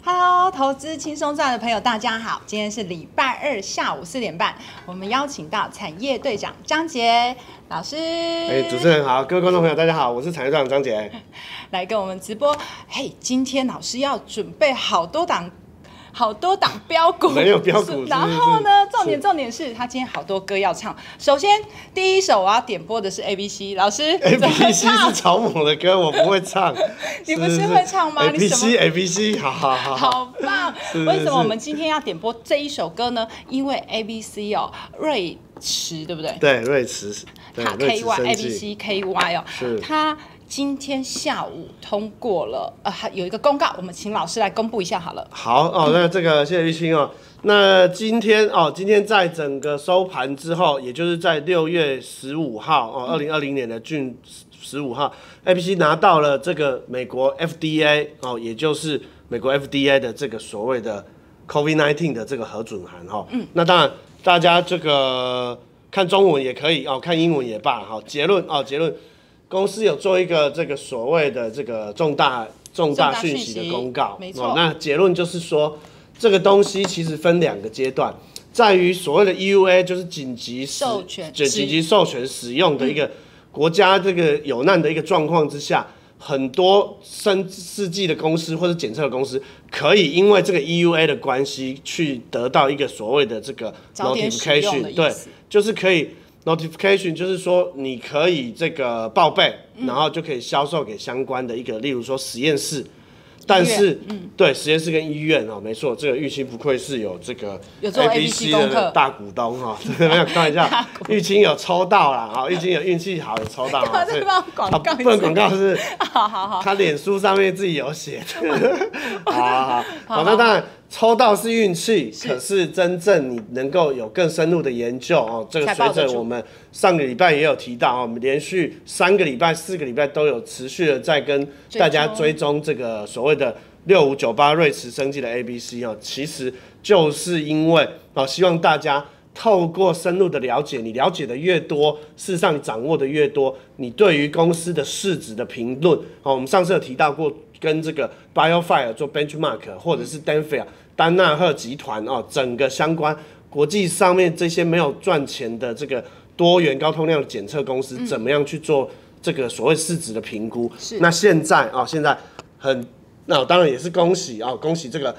Hello， 投资轻松赚的朋友，大家好！今天是礼拜二下午4点半，我们邀请到产业队长张杰老师。 主持人好，各位观众朋友，大家好，我是产业队长张杰， 来跟我们直播。今天老师要准备好多档标股， 没有标股。 然后呢，重点是他今天好多歌要唱。首先第一首我要点播的是 ABC， 老师 ABC 是草蜢的歌，我不会唱。 你不是会唱吗 ？ABC， 好棒！为什么我们今天要点播这一首歌呢？因为 ABC 瑞驰对不对？ 对，瑞驰， 它 ABC KY 是它。今天下午通过了，有一个公告，我们请老师来公布一下好了。 好那这个谢谢玉清哦。那今天在整个收盘之后，也就是在6月15号2020年的June 15号 ，ABC 拿到了这个美国 FDA 也就是美国 FDA 的这个所谓的 COVID-19 的这个核准函那当然大家这个看中文也可以看英文也罢结论。公司有做一个这个所谓的这个重大讯息的公告， 没错。 那结论就是说，这个东西其实分2个阶段，在于所谓的 EUA 就是紧急授权使用的一个国家这个有难的一个状况之下，很多试剂的公司或者检测的公司可以因为这个 EUA 的关系去得到一个所谓的这个 notification， 对，就是可以。notification 就是说，你可以这个报备，然后就可以销售给相关的一个，例如说实验室，但是对实验室跟医院没错，这个玉清不愧是有这个 ABC 的大股东没有开玩笑，玉清有抽到啦玉清有运气好有抽到所以不能广告是好， 他脸书上面自己有写的，好，那当然。抽到是运气，可是真正你能够有更深入的研究这个随着我们上个礼拜也有提到我们连续3个礼拜、4个礼拜都有持续的在跟大家追踪这个所谓的6598瑞驰生技的 ABC 其实就是因为希望大家透过深入的了解，你了解的越多，事实上你掌握的越多，你对于公司的市值的评论我们上次有提到过，跟这个 BioFire 做 benchmark， 或者是丹纳赫集团整个相关国际上面这些没有赚钱的这个多元高通量的检测公司，怎么样去做这个所谓市值的评估？那现在那当然也是恭喜这个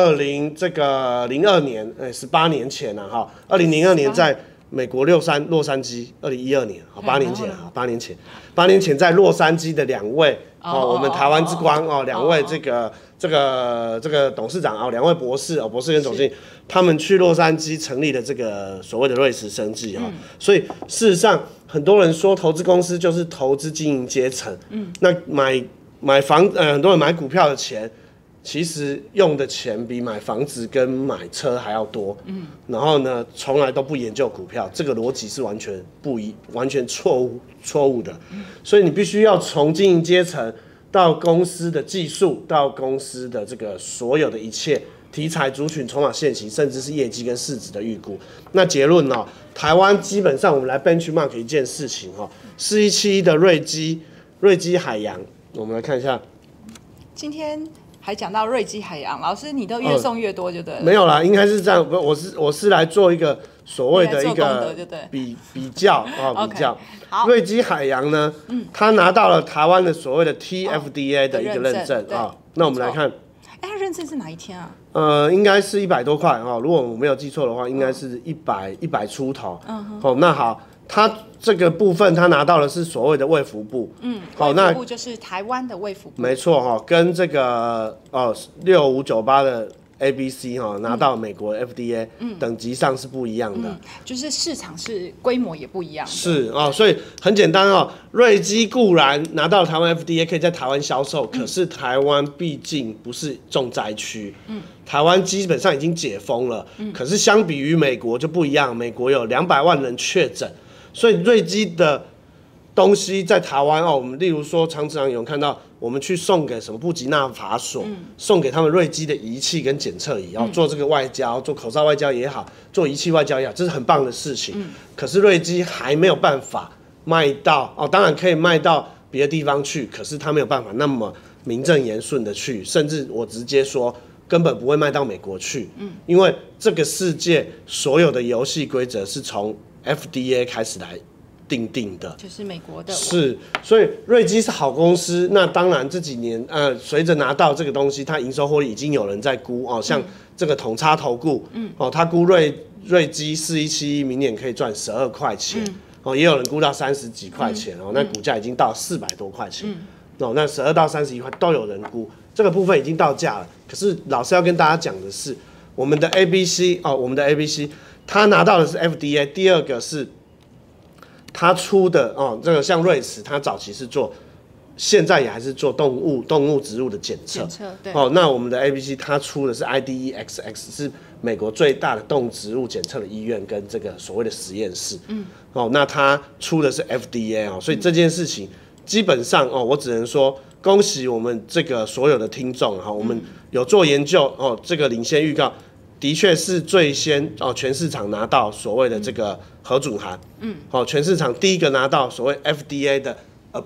2002年18年前2002年在美国洛杉矶，2012年8年前在洛杉矶的2位我们台湾之光2位这个董事长2位博士跟总经理，他们去洛杉矶成立了这个所谓的瑞驰生技所以事实上很多人说投资公司就是投资经营阶层，那买房很多人买股票的钱。其实用的钱比买房子跟买车还要多，然后呢，从来都不研究股票，这个逻辑是完全错误的，所以你必须要从经营阶层到公司的技术，到公司的这个所有的一切题材、族群、筹码、现行，甚至是业绩跟市值的预估。那结论台湾基本上我们来 benchmark 一件事情4171的瑞基海洋，我们来看一下， 今天。还讲到瑞基海洋，老师你都越送越多就对了。 没有啦，应该是这样，我是来做一个所谓的一个比较。好，瑞基海洋呢，他拿到了台湾的所谓的 TFDA 的一个认证那我们来看， 他认证是哪一天啊？ 应该是100多块如果我没有记错的话，应该是100出头。那好。他这个部分，他拿到的是所谓的卫福部， 卫福部就是台湾的卫福部， 没错跟这个6598的 ABC 拿到美国 FDA 等级上是不一样的， 就是市场是规模也不一样的， 是所以很简单瑞基固然拿到台湾 FDA 可以在台湾销售，可是台湾毕竟不是重灾区，台湾基本上已经解封了，可是相比于美国就不一样，美国有200万人确诊。所以瑞基的东西在台湾我们例如说常常有人看到我们去送给什么布吉纳法所，送给他们瑞基的仪器跟检测仪，做这个外交，做口罩外交也好，做仪器外交也好，这是很棒的事情。可是瑞基还没有办法卖到当然可以卖到别的地方去，可是他没有办法那么名正言顺的去，甚至我直接说根本不会卖到美国去，因为这个世界所有的游戏规则是从 FDA 开始来定的， 就是美国的。 是，所以瑞基是好公司。那当然这几年，随着拿到这个东西，它营收获利已经有人在估哦，像这个统差投顾，他估瑞基4171明年可以赚12块钱，也有人估到30几块钱哦，那股价已经到400多块钱，那12到31块都有人估，这个部分已经到价了。可是老师要跟大家讲的是，我们的 ABC 他拿到的是 FDA， 第二个是。他出的这个像瑞驰，他早期是做，现在也还是做动物植入的检测。 对。 那我们的 ABC 他出的是 IDEXX， 是美国最大的动植物检测的医院跟这个所谓的实验室。那他出的是 FDA 所以这件事情基本上我只能说恭喜我们这个所有的听众我们有做研究这个领先预告。的确是最先全市场拿到所谓的这个核准函，全市场第一个拿到所谓 FDA 的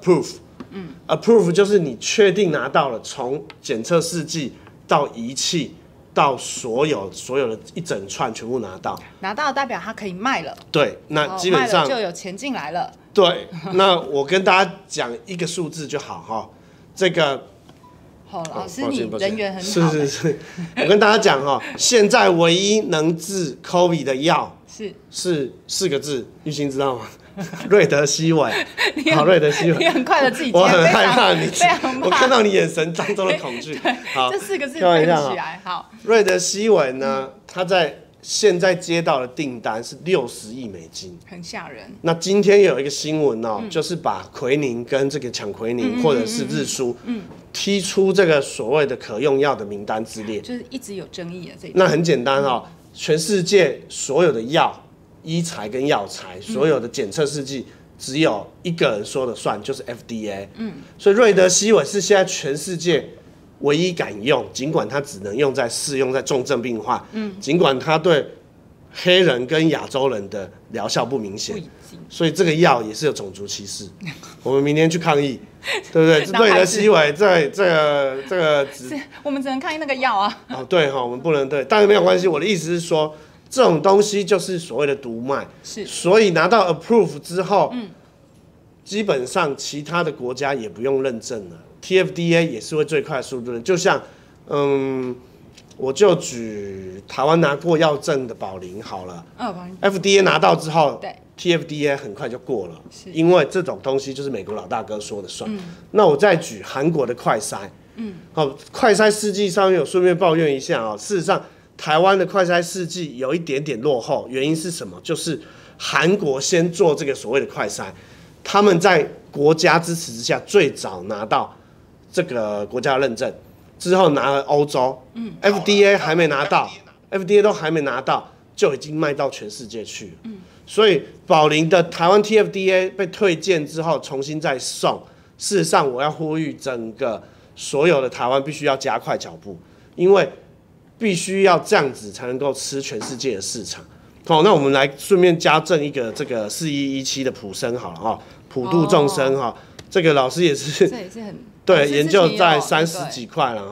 approve，approve 就是你确定拿到了，从检测试剂到仪器到所有的一整串全部拿到代表它可以卖了， 对，那基本上卖了就有钱进来了， 对，那我跟大家讲一个数字就好这个。 老师你人缘很好。是，我跟大家讲现在唯一能治 COVID 的药是4个字，玉兴知道吗？瑞德西韦。瑞德西韦。 你很快的自己接， 我很害怕你， 我看到你眼神当中的恐惧。好， 这4个字背不起来。好， 瑞德西韦呢，他在现在接到的订单是60亿美金， 很吓人。 那今天有一个新闻就是把奎宁跟这个抢奎宁或者是日舒，踢出这个所谓的可用药的名单之列， 就是一直有争议的这一。 那很简单全世界所有的药、医材跟药材，所有的检测试剂，只有一个人说了算，就是 FDA。所以瑞德西韦是现在全世界唯一敢用，尽管它只能适用在重症病患，尽管它对黑人跟亚洲人的疗效不明显，所以这个药也是有种族歧视。我们明天去抗议，对不对？瑞德西韦这个我们只能抗议那个药啊。 对我们不能对，但是没有关系。我的意思是说，这种东西就是所谓的毒卖，所以拿到 approve 之后，基本上其他的国家也不用认证了。TFDA 也是会最快速度的，就像我就举台湾拿过药证的宝林好了，FDA 拿到之后，TFDA 很快就过了，因为这种东西就是美国老大哥说了算。那我再举韩国的快筛，快筛试剂上面有顺便抱怨一下事实上台湾的快筛试剂有一点点落后，原因是什么？就是韩国先做这个所谓的快筛，他们在国家支持之下最早拿到这个国家认证，之后拿了欧洲，FDA 还没拿到，FDA 都还没拿到，就已经卖到全世界去了。所以宝林的台湾 TFDA 被退件之后，重新再送。事实上，我要呼吁整个所有的台湾必须要加快脚步，因为必须要这样子才能够吃全世界的市场。那我们来顺便加赠一个这个4117的普生好了普度众生这个老师也是， 这也是很。 对，研究在30几块了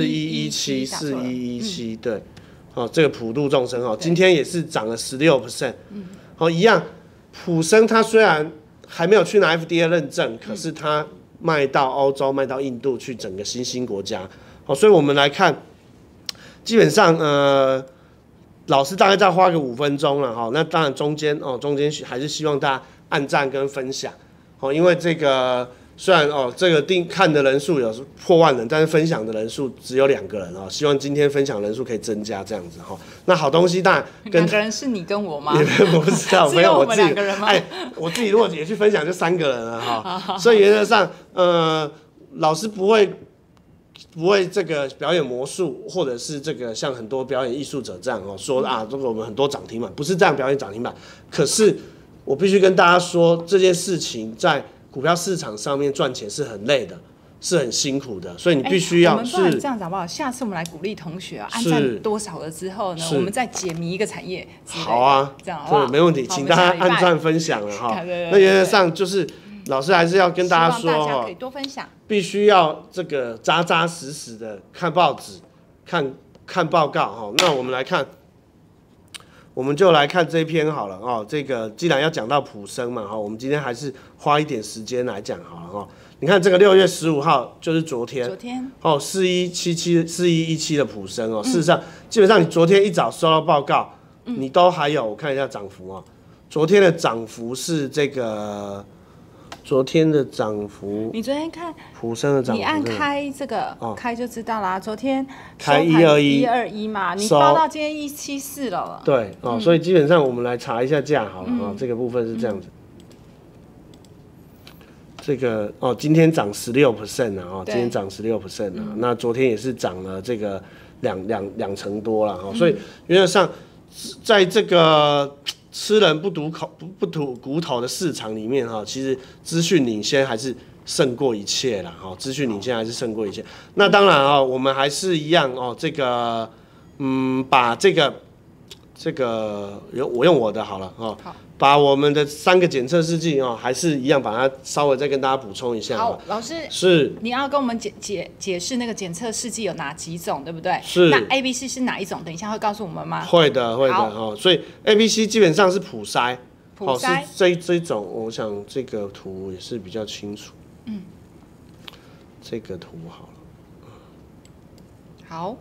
4117，对，这个普度众生今天也是涨了16%，一样，普生它虽然还没有去拿 FDA 认证，可是它卖到欧洲、卖到印度去整个新兴国家，所以我们来看，基本上老师大概再花个5分钟了那当然中间还是希望大家按赞跟分享，因为这个。虽然这个看的人数有破万人，但是分享的人数只有2个人希望今天分享人数可以增加这样子那好东西当然 2个人是你跟我吗？ 也不知道，没有我自己 2个人吗？ 我自己如果也去分享就3个人了所以原则上老师不会这个表演魔术，或者是这个像很多表演艺术者这样说这个我们很多涨停板，不是这样表演涨停板。可是我必须跟大家说，这件事情在股票市场上面赚钱是很累的，是很辛苦的，所以你必须要。 我们不然这样子好不好？下次我们来鼓励同学按赞多少了之后呢，我们再解谜一个产业。 好啊， 这样好不好？ 对，没问题，请大家按赞分享了那原则上就是老师还是要跟大家说大家可以多分享， 必须要这个扎扎实实的看报纸、看看报告哈，那我们来看。我们就来看这一篇好了哦。这个既然要讲到普生嘛，哈，我们今天还是花一点时间来讲好了哈。你看这个6月15号就是昨天哦，41774117的普生哦。事实上，基本上你昨天一早收到报告，你都还有，我看一下涨幅哦。昨天的涨幅是这个。昨天的涨幅， 你昨天看普生的涨幅， 你按开这个、开就知道啦。昨天开121 嘛，你报到今天174了。 对哦，所以基本上我们来查一下价好了啊，这个部分是这样子。这个哦，今天涨16%啊，今天涨16%啊，那昨天也是涨了这个两成多了哈，所以原则上在这个。吃人不吐骨头的市场里面哈，其实资讯领先还是胜过一切啦哈，资讯领先还是胜过一切。那当然啊，我们还是一样哦，这个把这个我用我的好了哦，把我们的3个检测试剂哦，还是一样把它稍微再跟大家补充一下。 好，老师是你要跟我们解释那个检测试剂有哪几种，对不对？ 是。 那 A、B、C 是哪一种？等一下会告诉我们吗？ 会的哦。所以 A、B、C 基本上是普筛，是这种，我想这个图也是比较清楚。这个图好了。 好。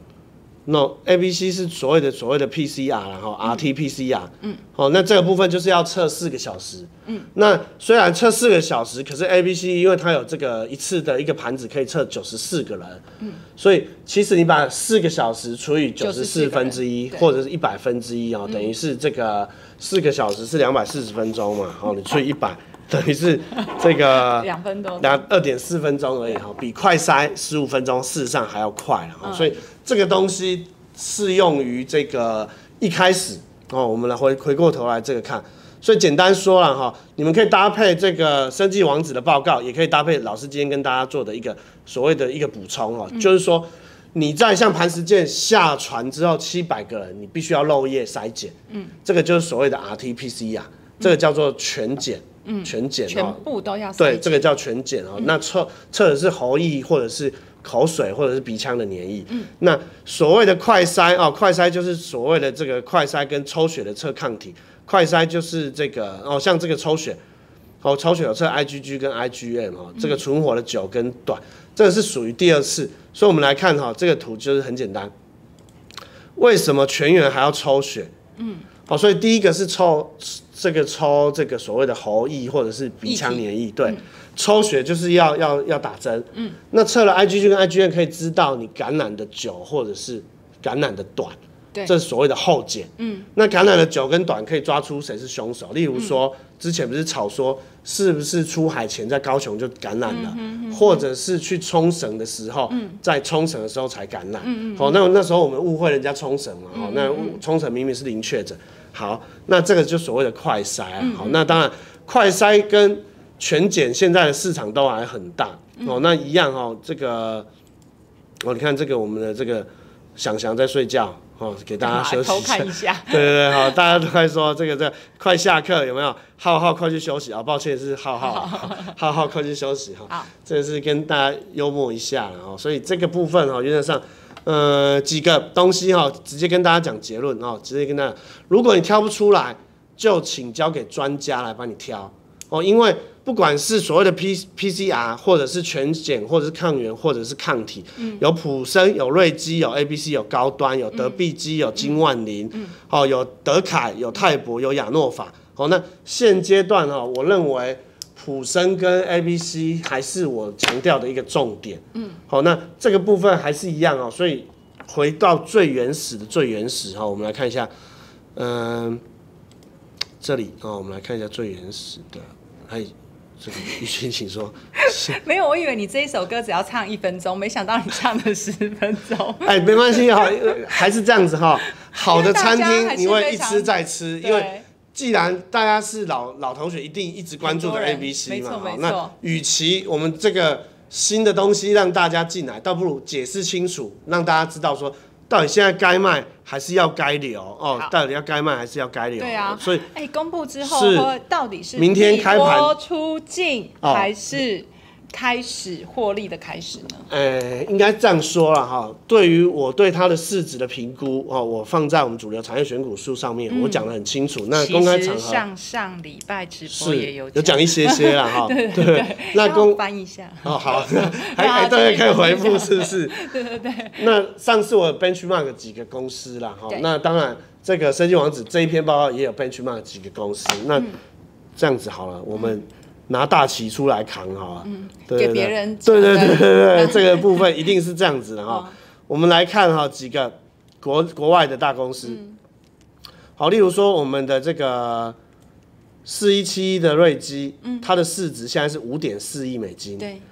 No A、B、C 是所谓的PCR， 然后 RT-PCR，那这个部分就是要测4个小时，那虽然测4个小时，可是 A、B、C 因为它有这个一次的一个盘子可以测94个人，所以其实你把4个小时除以94%，或者是100%哦，等于是这个4个小时是240分钟嘛，你除以100。等于是这个 2分多 ，2.4分钟而已哈，比快筛15分钟事实上还要快了，所以这个东西适用于这个一开始哦。我们来回过头来这个看，所以简单说了哈，你们可以搭配这个生技王子的报告，也可以搭配老师今天跟大家做的一个所谓的一个补充哦，就是说你在像磐石舰下船之后700个人，你必须要漏夜筛检，这个就是所谓的 RT-PCR，这个叫做全检。全检全部都要对，这个叫全检哦。那测的是喉液或者是口水或者是鼻腔的粘液。那所谓的快筛哦，快筛就是所谓的这个快筛跟抽血的测抗体。快筛就是这个哦，像这个抽血哦，抽血有测 IgG 跟 IgM 哦，这个存活的久跟短，这个是属于第2次。所以我们来看哈，这个图就是很简单。为什么全员还要抽血？所以第一个是抽这个所谓的喉液或者是鼻腔粘液，对，抽血就是要打针，那测了 IgG 跟 IgM 可以知道你感染的久或者是感染的短，这是所谓的后检，那感染的久跟短可以抓出谁是凶手，例如说之前不是吵说是不是出海前在高雄就感染了，或者是去冲绳的时候，在冲绳的时候才感染，那时候我们误会人家冲绳嘛，那冲绳明明是0确诊。好，那这个就所谓的快筛好，那当然快筛跟全检现在的市场都还很大那一样这个你看这个我们的这个翔在睡觉给大家休息偷看一下。 对，好，大家都在说这个快下课有没有？浩快去休息啊！抱歉是浩快去休息哈。这个是跟大家幽默一下了所以这个部分原则上。几个东西直接跟大家讲结论直接跟大家，如果你挑不出来，就请交给专家来帮你挑因为不管是所谓的 PCR 或者是全检，或者是抗原，或者是抗体，有普生，有瑞基，有 ABC， 有高端，有德必基，有金万林，有德凯，有泰博，有亚诺法那现阶段我认为。普生跟 ABC 还是我强调的一个重点，那这个部分还是一样所以回到最原始我们来看一下，这里我们来看一下最原始的，这个玉清请说。 没有，我以为你这一首歌只要唱1分钟，没想到你唱了10分钟。 没关系还是这样子好的餐厅你会一吃再吃，因为。既然大家是老同学，一定一直关注的 ABC 嘛，那与其我们这个新的东西让大家进来，倒不如解释清楚，让大家知道说，到底现在该卖还是要该留到底要该卖还是要该留？ 对啊， 所以公布之后到底是明天开盘出境还是开始获利的开始呢？ 应该这样说了哈。对于我对它的市值的评估哦，我放在我们主流产业选股书上面，我讲得很清楚。那公开场合上礼拜直播也有讲一些啦哈。 对，那翻一下哦，好，还对，可以回复是不是？ 对。 那上次我有 benchmark 几个公司啦哈，那当然这个生技王子这一篇报告也有 benchmark 几个公司。那这样子好了，我们拿大旗出来扛好了， 给别人对，这个部分一定是这样子的哈。我们来看哈几个国外的大公司，好，例如说我们的这个4171的瑞基，它的市值现在是5.4亿美金， 对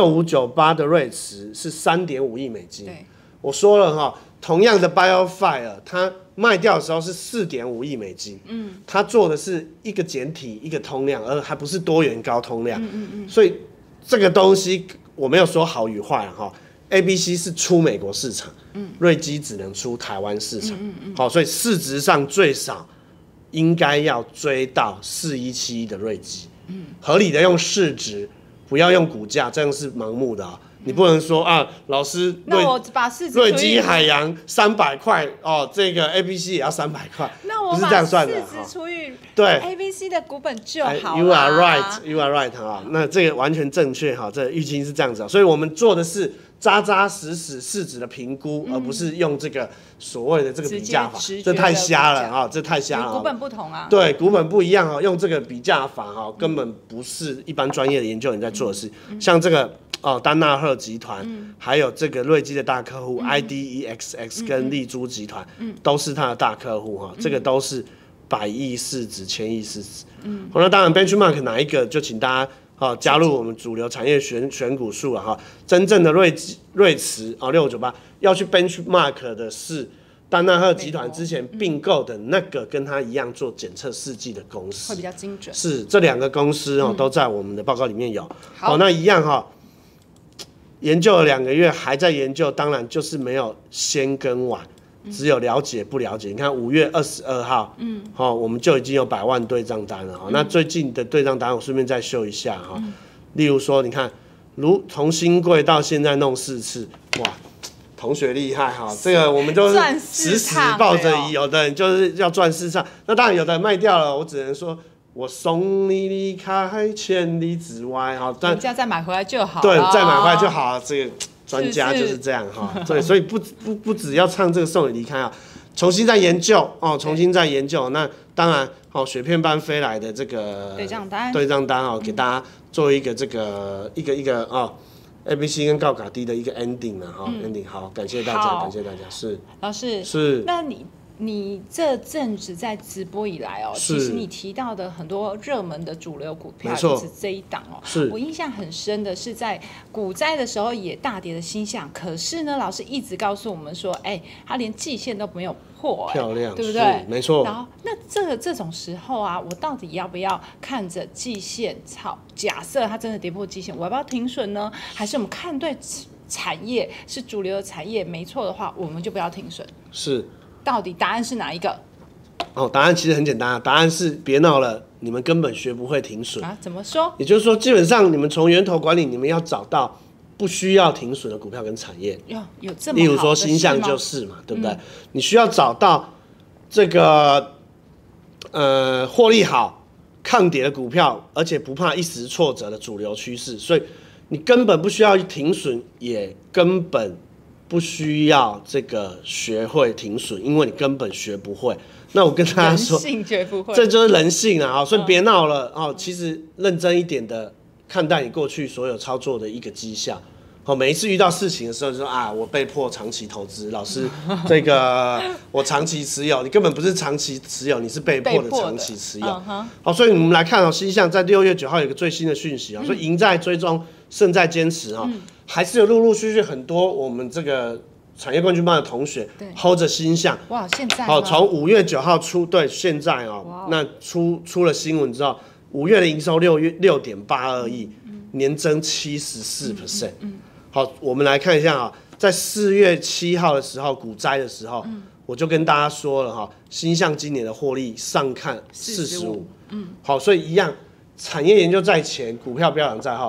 ，6598的瑞驰是3.5亿美金，对，我说了哈，同样的 BioFire 它卖掉的时候是4.5亿美金，它做的是一个简体一个通量，而还不是多元高通量，所以这个东西我没有说好与坏哈。ABC 是出美国市场，瑞基只能出台湾市场，好，所以市值上最少应该要追到4171的瑞基，合理的用市值，不要用股价，这样是盲目的啊。你不能说啊，老师， 那我把市值瑞基海洋300块哦，这个 ABC 也要300块， 那我不是这样算的。 市值除以对 ABC 的股本就好了。 You are right, you are right 哈，那这个完全正确哈，这郁金是这样子，所以我们做的是扎扎实实市值的评估，而不是用这个所谓的这个比价法，这太瞎了啊，这太瞎了。 股本不同啊， 对，股本不一样哈，用这个比价法哈，根本不是一般专业的研究人在做的事，像这个。丹纳赫集团，还有这个瑞基的大客户IDEXX 跟丽珠集团，都是他的大客户哈，这个都是100亿市值、1000亿市值。那当然 benchmark 哪一个就请大家加入我们主流产业选股数了哈。真正的瑞驰6598要去 benchmark 的是丹纳赫集团之前并购的那个跟他一样做检测试剂的公司， 会比较精准。 是这2个公司都在我们的报告里面有。好，那一样哈。研究了2个月，还在研究，当然就是没有先跟晚，只有了解不了解。你看5月22号，我们就已经有100万对账单了哈。那最近的对账单，我顺便再秀一下哈。例如说，你看，从新贵到现在弄4次，哇，同学厉害哈。这个我们都是死死抱着，有的人就是要赚4趟。那当然有的人卖掉了，我只能说。我送你离开千里之外，哈， 人家再买回来就好。 对，再买回来就好。这个专家就是这样哈。对，所以不只要唱这个送你离开啊，重新再研究哦，重新再研究。那当然，雪片般飞来的这个对账单哦，给大家做一个这个一个ABC 跟高卡低的一个 ending 了哈 ，ending 好，感谢大家，感谢大家。是老师， 是那你这阵子在直播以来其实你提到的很多热门的主流股票，就是这一档我印象很深的是在股灾的时候也大跌的星象，可是呢，老师一直告诉我们说，它连季线都没有破， 漂亮， 对不对？ 没错。 然后那这种时候啊，我到底要不要看着季线假设它真的跌破季线，我要不要停损呢？还是我们看对产业是主流的产业没错的话，我们就不要停损？ 是。 到底答案是哪一个？ 答案其实很简单，答案是别闹了，你们根本学不会停损啊？怎么说？ 也就是说，基本上你们从源头管理，你们要找到不需要停损的股票跟产业。 有这么好的事吗？ 例如说星象就是嘛，对不对？你需要找到这个获利好、抗跌的股票，而且不怕一时挫折的主流趋势，所以你根本不需要停损，也根本。不需要这个学会停损，因为你根本学不会。那我跟大家说， 人性学不会， 这就是人性啊！所以别闹了其实认真一点的看待你过去所有操作的一个绩效。每一次遇到事情的时候就说啊，我被迫长期投资，老师，这个我长期持有，你根本不是长期持有，你是被迫的长期持有。所以我们来看星象在6月9号有一个最新的讯息所以赢在追踪，胜在坚持还是有陆陆续续很多我们这个产业冠军班的同学 hold 着星象。 哇，现在从5月9号出，对，现在那出了新闻之后，5月的营收6.82亿，年增74%。好，我们来看一下在4月7号的时候，股灾的时候，我就跟大家说了星象今年的获利上看45。好，所以一样，产业研究在前，股票飙涨在后。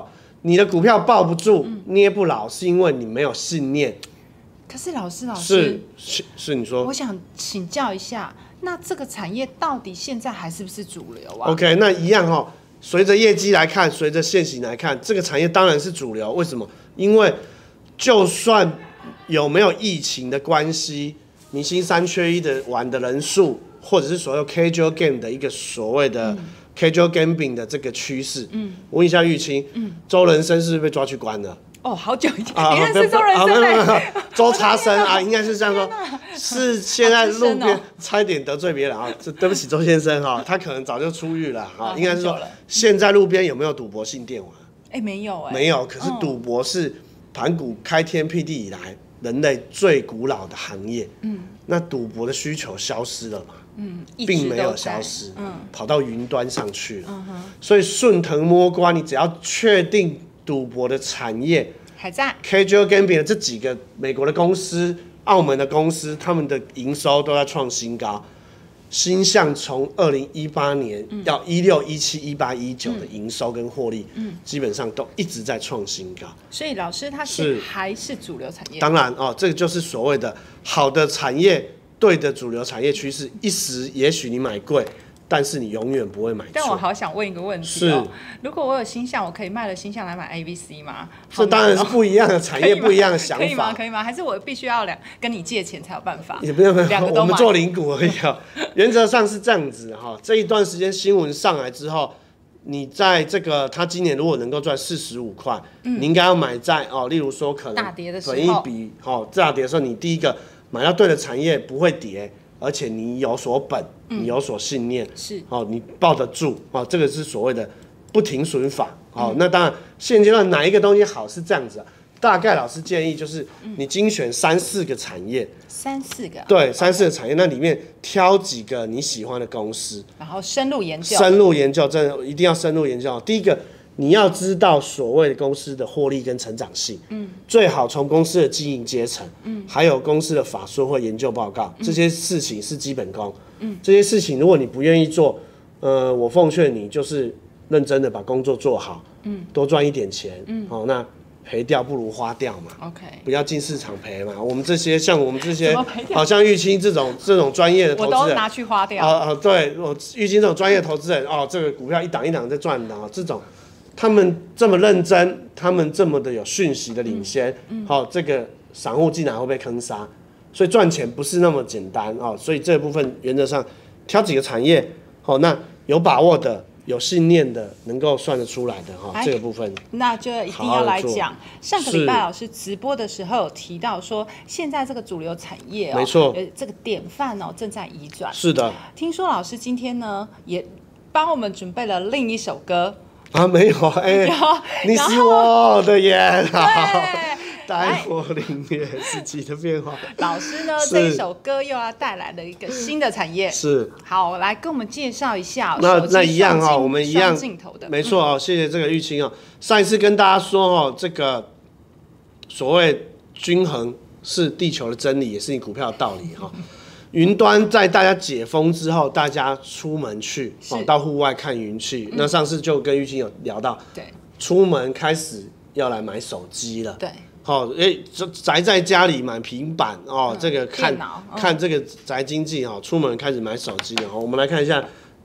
你的股票抱不住、捏不牢，是因为你没有信念。 可是老师是你说， 我想请教一下，那这个产业到底现在还是不是主流啊 ？OK， 那一样哦。随着业绩来看，随着现行来看，这个产业当然是主流。为什么？因为就算有没有疫情的关系，明星3缺1的玩的人数，或者是所有 casual game 的一个所谓的 casual gaming 的这个趋势，我问一下玉清，周人生是不是被抓去关了？ 哦，好久以前，你认识周人生嘞？ 周插生啊，应该是这样说，是现在路边差一点得罪别人啊，对不起周先生哈，他可能早就出狱了哈，应该是说现在路边有没有赌博性电玩？ 没有没有，可是赌博是盘古开天辟地以来人类最古老的行业，那赌博的需求消失了嘛？并没有消失，跑到云端上去了，所以顺藤摸瓜，你只要确定赌博的产业还在 ，casual gaming 的这几个美国的公司、澳门的公司，他们的营收都在创新高。星象从2018年到16、17、18、19的营收跟获利，基本上都一直在创新高。 所以老师他还是主流产业。 当然哦，这个就是所谓的好的产业，对的主流产业趋势，一时也许你买贵。但是你永远不会买错。 但我好想问一个问题哦，如果我有星象，我可以卖了星象来买 ABC 吗？ 这当然是不一样的产业，不一样的想法。 可以吗？还是我必须要跟你借钱才有办法？ 也不用， 两个都买。 我们做零股而已啊。原则上是这样子哈。这一段时间新闻上来之后，你在这个他今年如果能够赚45块，你应该要买在例如说可能大跌的时候， 本益比大跌的时候，你第一个买到对的产业不会跌。而且你有所本，你有所信念， 是你抱得住这个是所谓的不停损法。那当然现阶段哪一个东西好是这样子大概老师建议就是你精选3、4个产业 ，3、4个， 对，3、4个产业，那里面挑几个你喜欢的公司， 然后深入研究， 真的一定要深入研究。第一个。你要知道所谓的公司的获利跟成长性，最好从公司的经营阶层，还有公司的法说或研究报告，这些事情是基本功，这些事情如果你不愿意做，我奉劝你就是认真的把工作做好，多赚一点钱，那赔掉不如花掉嘛 ，OK， 不要进市场赔嘛。我们这些像我们这些，好像玉清这种专业的投资人， 我都拿去花掉。 对，玉清这种专业投资人，这个股票一档一档在赚的这种。他们这么认真，他们这么的有讯息的领先，这个散户竟然会被坑杀，所以赚钱不是那么简单所以这部分原则上挑几个产业，那有把握的、有信念的、能够算得出来的这个部分， 那就一定要来讲。上个礼拜老师直播的时候有提到说，现在这个主流产业没错， 这个典范正在移转。 是的， 听说老师今天呢也帮我们准备了另一首歌。 没有你是我的眼，带我领略四季的变化。 老师呢，这一首歌又要带来了一个新的产业， 是好来跟我们介绍一下。 那一样我们一样镜头的， 没错谢谢这个玉清上一次跟大家说这个所谓均衡是地球的真理，也是你股票的道理云端在大家解封之后，大家出门去到户外看云去。那上次就跟玉清有聊到， 对， 出门开始要来买手机了， 对， 宅在家里买平板这个看这个宅经济出门开始买手机了我们来看一下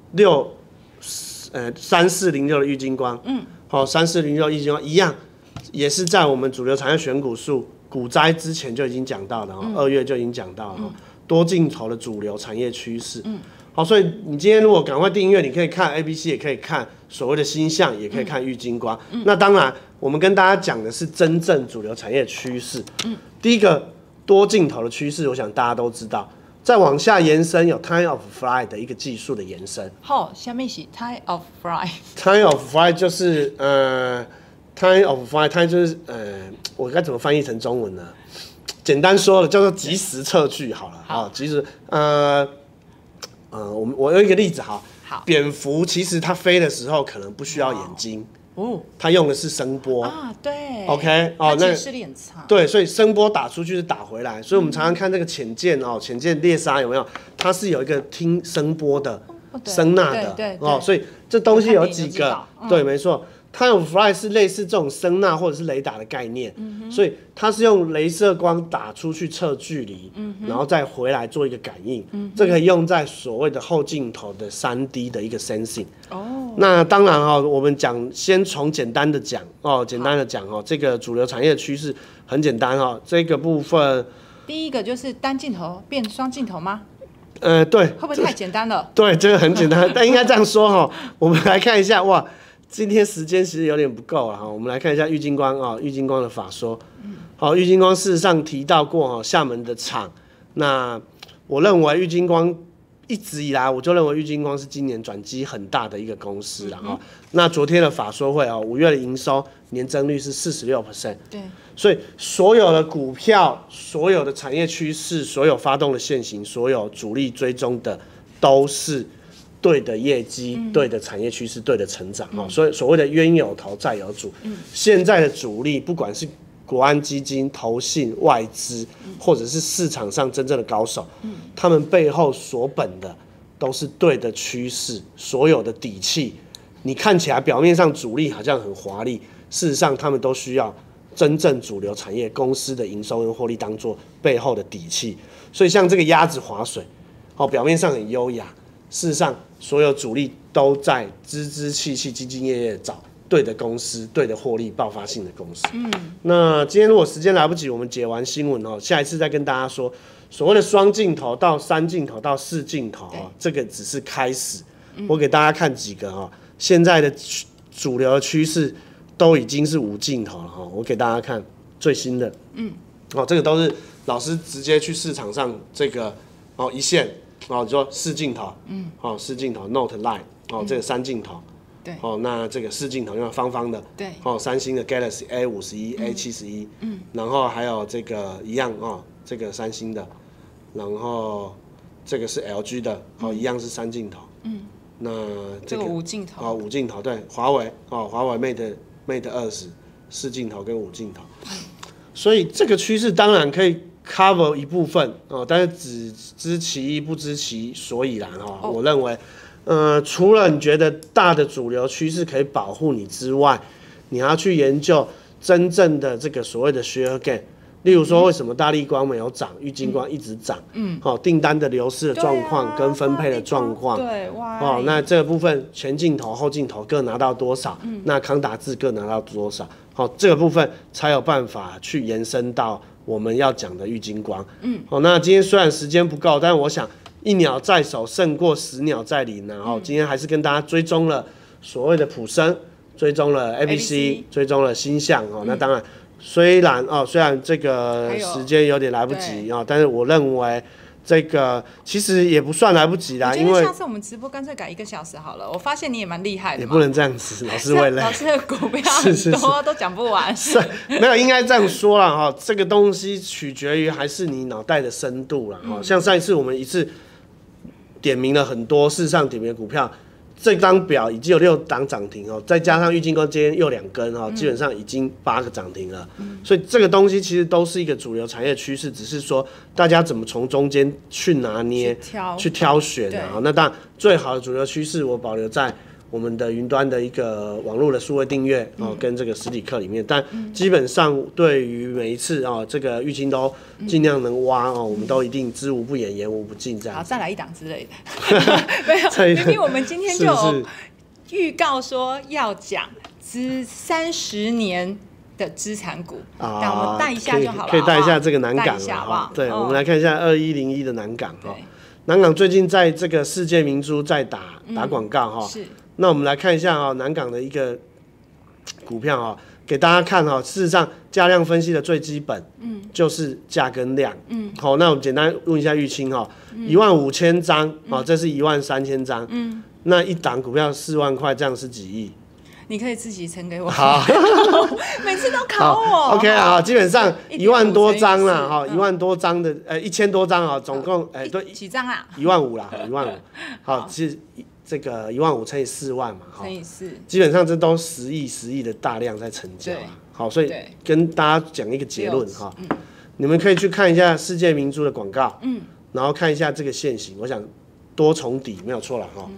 3406的玉晶光，3406玉晶光一样，也是在我们主流产业选股数股灾之前就已经讲到的2月就已经讲到了多镜头的主流产业趋势，所以你今天如果赶快订阅，你可以看 ABC， 也可以看所谓的星象，也可以看玉晶光。那当然，我们跟大家讲的是真正主流产业趋势。第一个多镜头的趋势，我想大家都知道。再往下延伸，有 Time of Flight 的一个技术的延伸。 下面是 Time of Flight。Time of Flight 就是Time of Flight， 它就是我该怎么翻译成中文呢？简单说了，叫做即时测距好了，即时我有一个例子好，蝙蝠其实它飞的时候可能不需要眼睛，它用的是声波对 ，OK 那视力很差， 对，所以声波打出去是打回来，所以我们常常看这个潜舰潜舰猎杀有没有？它是有一个听声波的声呐的所以这东西有几个，对，没错。 Time of Flight 是类似这种声呐或者是雷达的概念，所以它是用雷射光打出去测距离，然后再回来做一个感应，这个可以用在所谓的后镜头的3D 的一个 sensing。那当然我们先从简单的讲这个主流产业趋势很简单这个部分， 第一个就是单镜头变双镜头吗？ 对， 会不会太简单了？ 对，这个很简单，但应该这样说我们来看一下，哇，今天时间其实有点不够了我们来看一下玉晶光玉晶光的法说。玉晶光事实上提到过厦门的厂，那我认为玉晶光一直以来我就认为玉晶光是今年转机很大的一个公司了那昨天的法说会5月的营收年增率是46%， 对， 所以所有的股票、所有的产业趋势、所有发动的现行、所有主力追踪的都是对的业绩、对的产业趋势、对的成长所以所谓的冤有头债有主，现在的主力不管是国安基金、投信、外资，或者是市场上真正的高手，他们背后所本的都是对的趋势，所有的底气。你看起来表面上主力好像很华丽，事实上他们都需要真正主流产业公司的营收跟获利当做背后的底气。所以像这个鸭子划水，表面上很优雅，事实上所有主力都在支支气气、兢兢业业找对的公司、对的获利爆发性的公司。那今天如果时间来不及，我们解完新闻下一次再跟大家说，所谓的双镜头到3镜头到4镜头这个只是开始。我给大家看几个现在的主流的趋势都已经是5镜头了我给大家看最新的。这个都是老师直接去市场上这个一线你说4镜头，4镜头 Note Light 这个3镜头。 对那这个4镜头因为方方的， 对三星的 Galaxy A51、A71，然后还有这个一样这个三星的，然后这个是 LG 的一样是3镜头，那这个 5镜头 5镜头对，华为Mate 20 4镜头跟5镜头，所以这个趋势当然可以 cover 一部分但是只知其一不知其所以然我认为。除了你觉得大的主流趋势可以保护你之外，你还要去研究真正的这个所谓的 share gain， 例如说为什么大立光没有涨，玉晶光一直涨，订单的流失的状况跟分配的状况，那这个部分前镜头、后镜头各拿到多少，那康达智各拿到多少，这个部分才有办法去延伸到我们要讲的玉晶光。那今天虽然时间不够，但是我想。1鸟在手胜过10鸟在林今天还是跟大家追踪了所谓的普生，追踪了 ABC， 追踪了星象那当然虽然这个时间有点来不及但是我认为这个其实也不算来不及啦，因为下次我们直播干脆改1个小时好了。我发现你也蛮厉害的， 也不能这样子，老师会累。 老师的股票很多都讲不完， 没有应该这样说啦这个东西取决于还是你脑袋的深度啦像上一次我们一次点名了很多，事实上点名的股票，这张表已经有6档涨停再加上玉晶光今天又2根基本上已经8个涨停了。所以这个东西其实都是一个主流产业趋势，只是说大家怎么从中间去拿捏、去挑选那当然最好的主流趋势我保留在我们的云端的一个网络的数位订阅跟这个实体课里面，但基本上对于每一次这个玉晶都尽量能挖我们都一定知无不言，言无不尽这样。 好，再来1档之类的。没有，明明我们今天就有预告说要讲30年的资产股，但我们带一下就好了， 可以带一下这个南港了对，我们来看一下2101的南港南港最近在这个世界明珠在打广告是。那我们来看一下南港的一个股票给大家看事实上价量分析的最基本就是价跟量那我们简单问一下玉清15000张这是13000张那一档股票4万块，这样是几亿？ 你可以自己乘给我。好，每次都考我。 OK 基本上1万多张啦1万多张的1000多张总共对几张啊 ？15000啦15000好，其实这个15000乘以4万嘛乘以4， 基本上这都10亿的大量在成交好，所以跟大家讲一个结论你们可以去看一下世界明珠的广告然后看一下这个线型，我想多重底没有错啦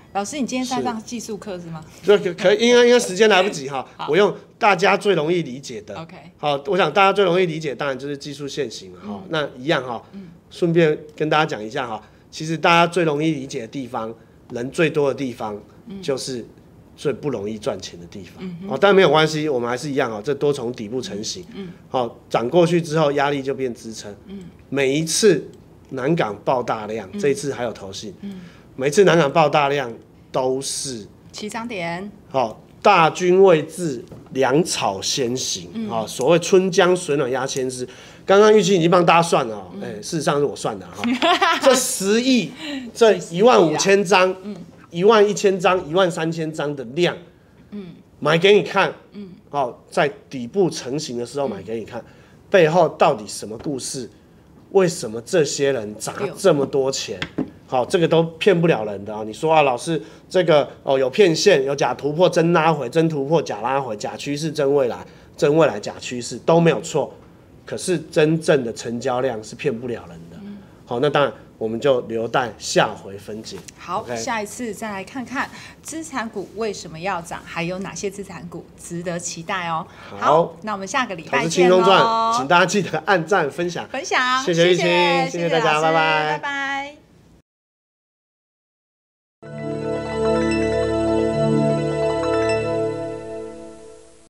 老师，你今天在上技术课是吗？ 就可以，应该时间来不及哈。我用大家最容易理解的。 OK。 好，我想大家最容易理解，当然就是技术线型嘛哈。那一样哈，顺便跟大家讲一下哈，其实大家最容易理解的地方，人最多的地方，就是最不容易赚钱的地方。哦，但没有关系，我们还是一样哦，这多从底部成型。好，涨过去之后，压力就变支撑。每一次南港爆大量，这一次还有投信。每次南港爆大量都是起涨点， 好，大军未至，粮草先行。好，所谓春江水暖鸭先知。刚刚玉清已经帮大家算了，事实上是我算的哈。这10亿，这15000张，11000张，13000张的量，买给你看，好，在底部成型的时候买给你看，背后到底什么故事？为什么这些人砸这么多钱？好，这个都骗不了人的啊！你说啊，老师，这个有骗线，有假突破，真拉回，真突破，假拉回，假趋势，真未来，真未来，假趋势都没有错。可是真正的成交量是骗不了人的。好，那当然我们就留待下回分解。 好，下一次再来看看资产股为什么要涨，还有哪些资产股值得期待哦。好，那我们下个礼拜见喽。 请大家记得按赞、分享， 谢谢玉清，谢谢大家，拜拜。